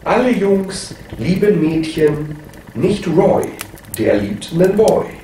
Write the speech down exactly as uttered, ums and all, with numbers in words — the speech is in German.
Alle Jungs lieben Mädchen, nicht Roy, der liebt nen Boy.